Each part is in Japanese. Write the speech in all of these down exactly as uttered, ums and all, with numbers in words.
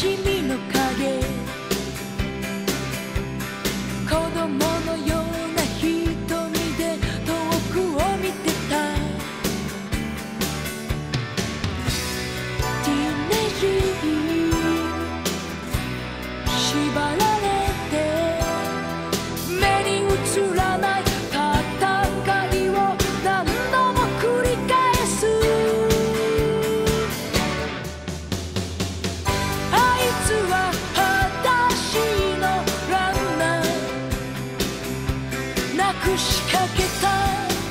しみの影、子供のような瞳で遠くを見てた。ティーネージに縛られて目に映らない戦いを何度も繰り返す。あいつは裸足のランナー、なくしかけた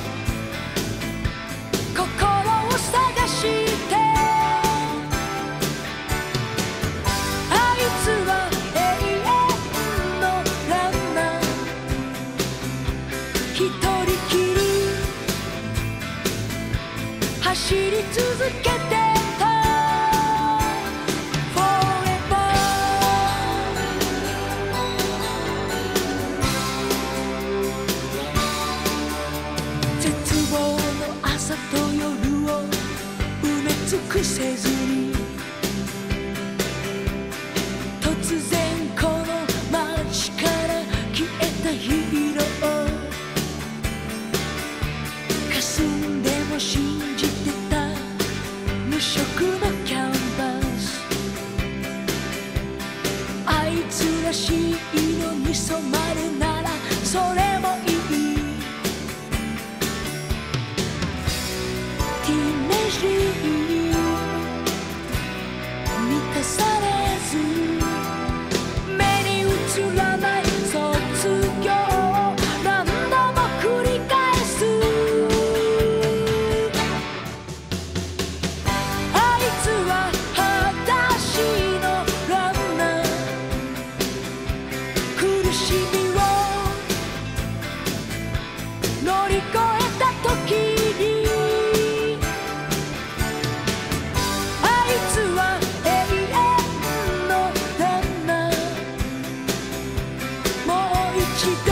心を探して。あいつは永遠のランナー、一人きり走り続けてた。 Forever 絶望の朝と夜を埋め尽くせずに、突然この街から消えたヒーロー、霞んでも信じてた無色のキャンバス、あいつらしい色に染まるならそれもいい。ティーネージに満たされず目に映らない卒業を何度も繰り返す。あいつは裸足のランナー、苦しみを乗り越えた時に、あいつは永遠のランナー、もう一度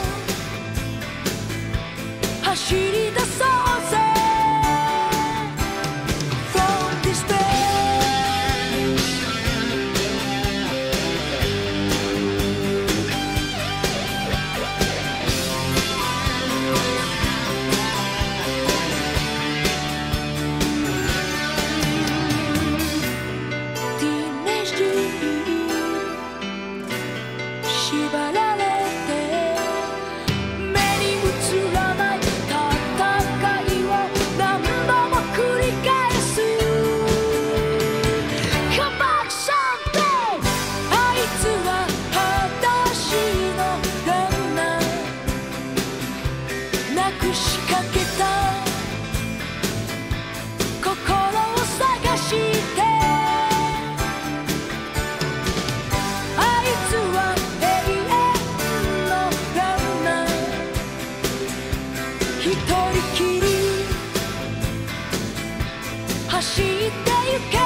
走り出そうぜ From this day。 ティーネージに縛られて目に映らない戦いを何度も繰り返す。 Come back someday。 あいつは裸足のランナー、なくしかけた心を探して。あいつは永遠のランナー、一人きり走ってゆけ。